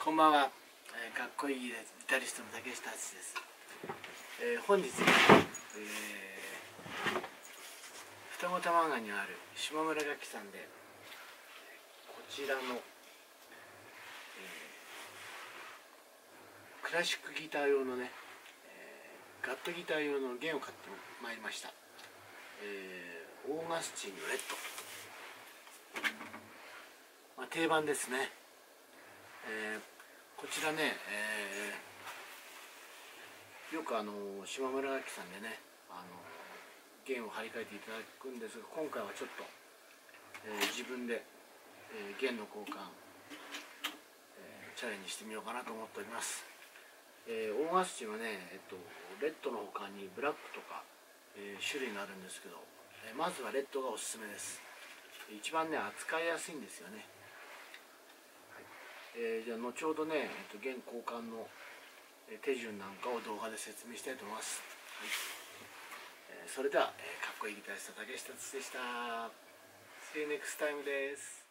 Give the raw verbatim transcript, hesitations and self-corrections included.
こんばんは、えー、かっこいいギタリストの竹下敦です。えー、本日は、えー、二子玉川にある島村楽器さんでこちらの、えー、クラシックギター用のね、えー、ガットギター用の弦を買ってまいりました。えー、オーガスチンのレッド、まあ、定番ですね。えーこちらね、えー、よくあの島村楽器さんでね、あの弦を張り替えていただくんですが、今回はちょっと、えー、自分で、えー、弦の交換、えー、チャレンジしてみようかなと思っております。えー、オーガスチンはね、えっと、レッドの他にブラックとか、えー、種類があるんですけど、えー、まずはレッドがおすすめです。一番ね扱いやすいんですよね。えー、じゃあ後ほどね、えっと、弦交換の手順なんかを動画で説明したいと思います。はい、えー、それでは、えー、かっこいいギタリスト竹下敦でした。See you next time です。